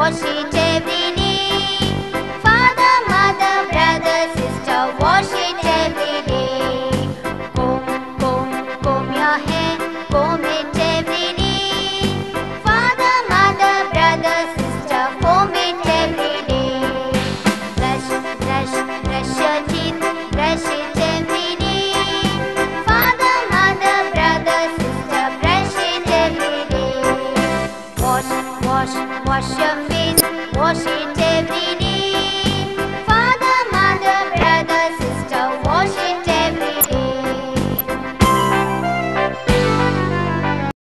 wash it every day. Father, mother, brother, sister, wash it every day. Comb, comb, comb your hair, comb it every day. Father, mother, brother, sister, comb it every day. Brush, brush, brush your teeth, brush it every day. Father, mother, brother, sister, brush it every day. Wash, wash, wash your